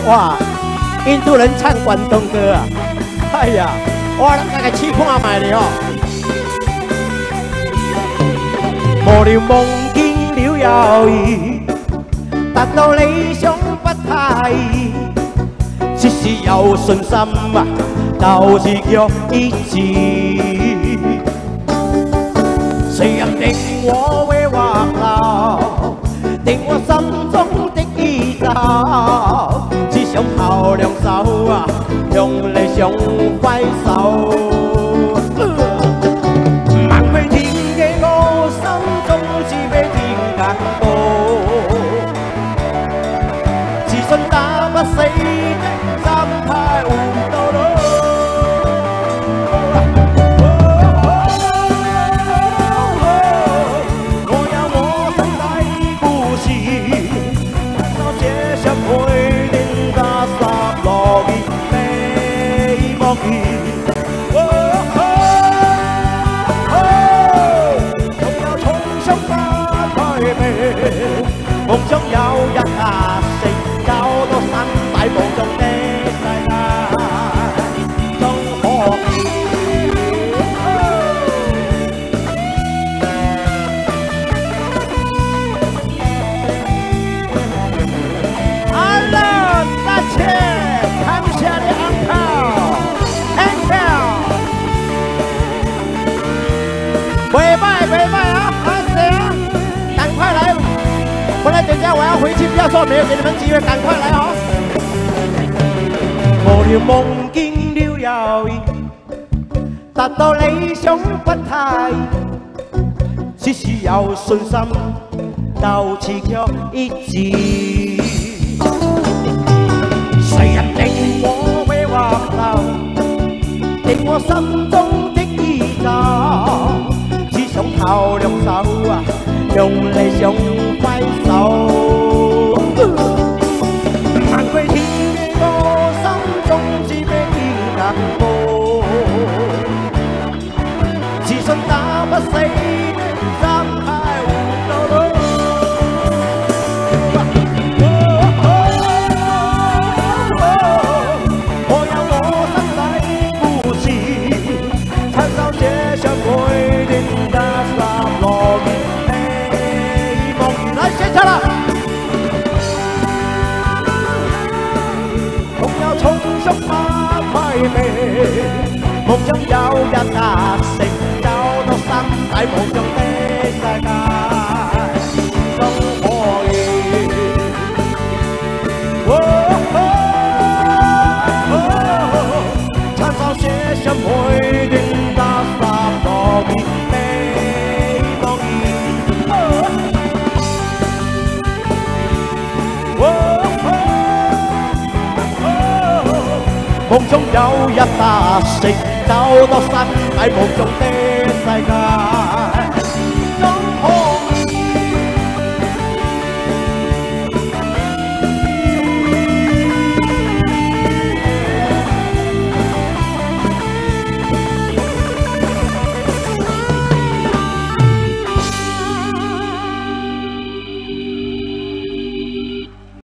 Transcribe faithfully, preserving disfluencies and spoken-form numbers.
哇，印度人唱广东歌啊！哎呀，我大概试看卖了哦。無聊夢見了又易，達到理想不太易，只是有信心啊，就是腳一致。誰人定我會畫流，定我心中的意圖，只想頭兩手啊，用理想揮手。萬歸天嘅我心中只比天更高，自信打不死的心態換到老。夢中有日達成，找到身體夢中的世界，終可見。阿樂大姐，看下你安靠，安靠，拜拜拜拜啊！阿姐啊，趕快來！不然等下我要回去，不要說沒有給你們機會，趕快來哦！無聊夢見了又易，達到理想不太易，只是有信心，鬥志卻一致。誰人定我會畫流，定我心中的意圖，只想頭兩手啊，用理想揮手，萬歸天嘅我心中只比天更高，自信打不死的心態換到老。我有我身體故事，親手寫上每段嘅十落葉。寫出啦！夢有重觸不歸命，夢中有日達成，找到身體夢中的世界，終可見。親手寫上每段踏實落葉。夢中有日達成，找到身體夢中的世界。